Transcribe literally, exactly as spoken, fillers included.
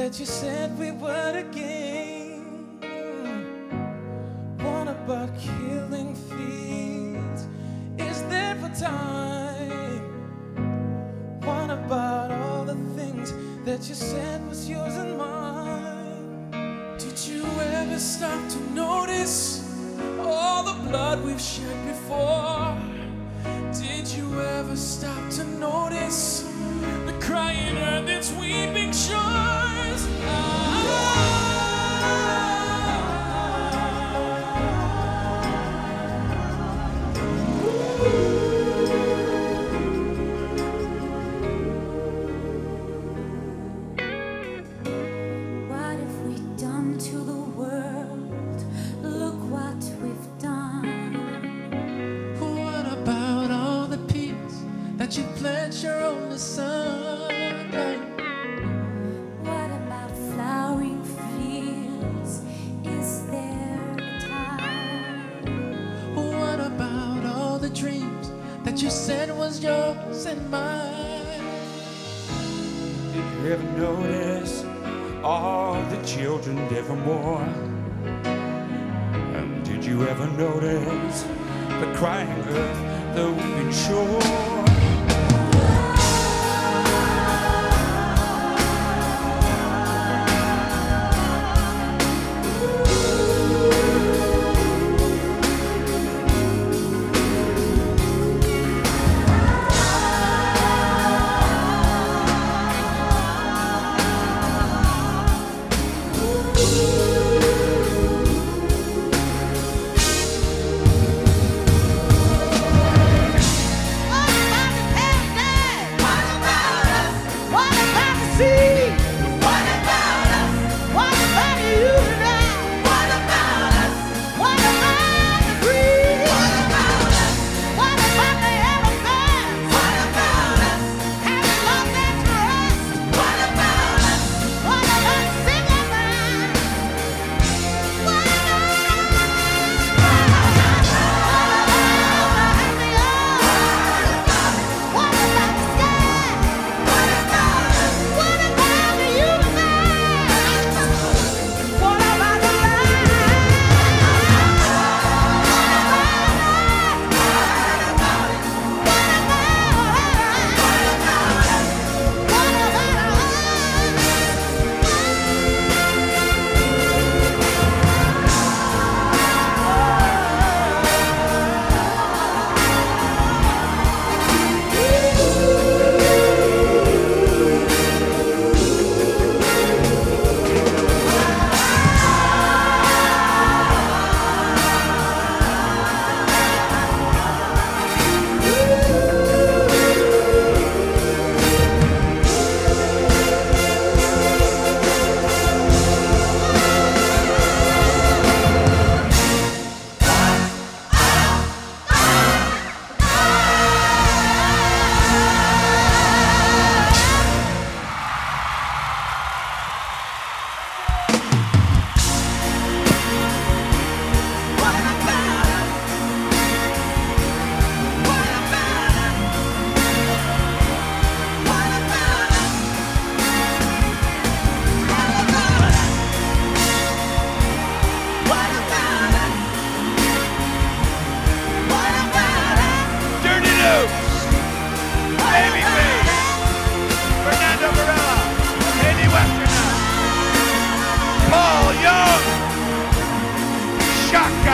that you said we were to gain? What about killing fields? Is there for time? What about all the things that you said was yours and mine? Did you ever stop to notice all the blood we've shed before? Did you ever stop to notice the crying earth, its weeping shores? What have we done to the world? Look what we've done. What about all the peace that you pledged your only son? What about flowering fields? Is there a time? What about all the dreams that you said was yours and mine? Did you ever notice all the children evermore? And did you ever notice the crying earth, the weeping shore? Babyface, Fernando Varela, Westenra, Paul Young, Chaka